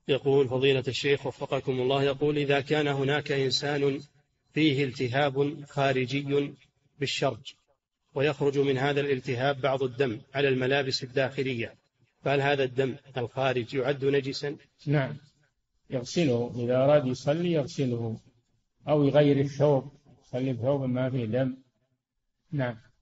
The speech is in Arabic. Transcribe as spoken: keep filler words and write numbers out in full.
يقول فضيلة الشيخ وفقكم الله، يقول إذا كان هناك إنسان فيه التهاب خارجي بالشرج ويخرج من هذا الالتهاب بعض الدم على الملابس الداخلية، فهل هذا الدم الخارج يعد نجسا؟ نعم، يغسله إذا أراد يصلي يغسله، أو يغير الثوب، يصلي بثوب ما فيه دم. نعم.